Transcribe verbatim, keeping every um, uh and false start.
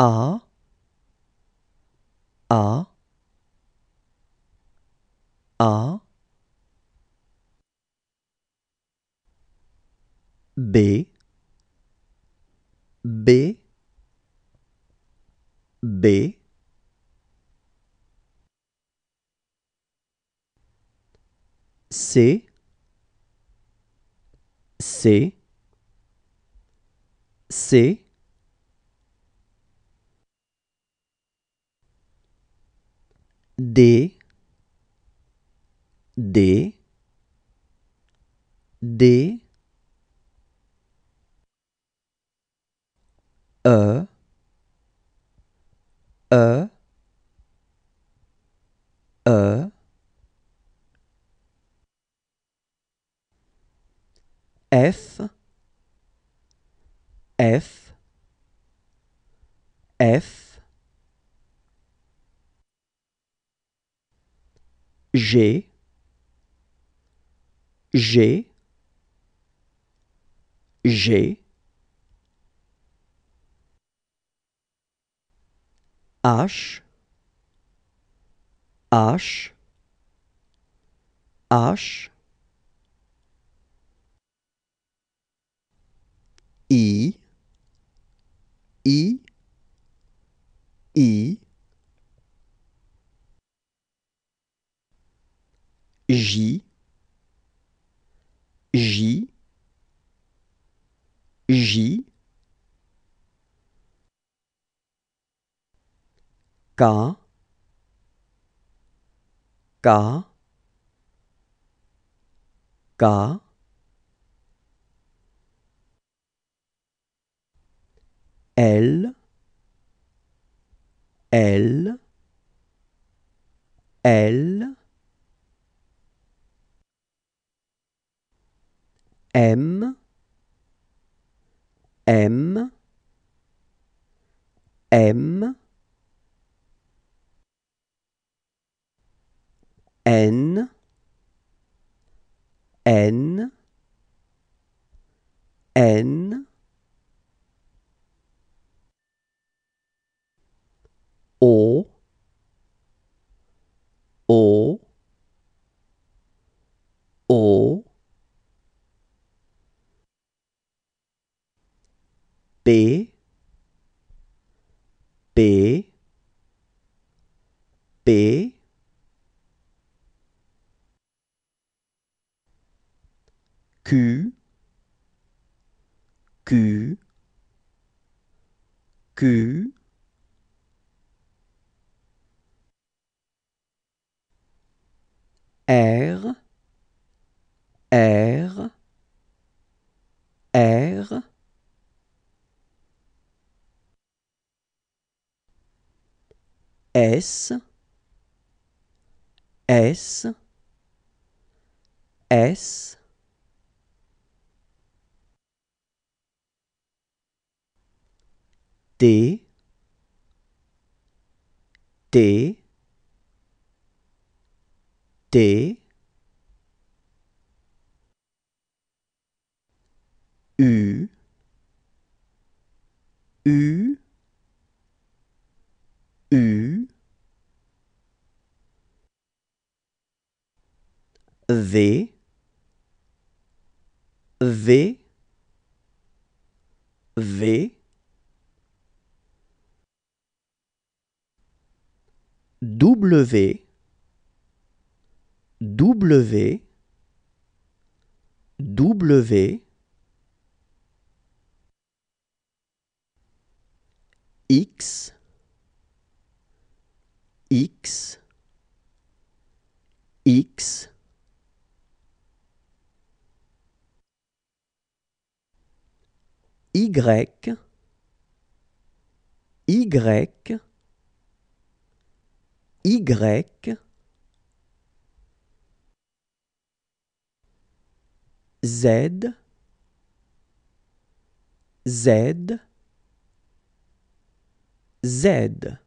A, A, A, B, B, B, C, C, C, D, D, D, E, E, E, F, F, F, G, G, G, H, H, H, I, I, I, J, J, J, K, K, K, L, L, L, M, M, M, N, N, N, O, O, O, P, P, P, Q, Q, Q, R, R, R, S, S, S, T, T, T, U, U, U, V, V, V, W, W, W, X, X, X, Y, Y, Y, Z, Z, Z.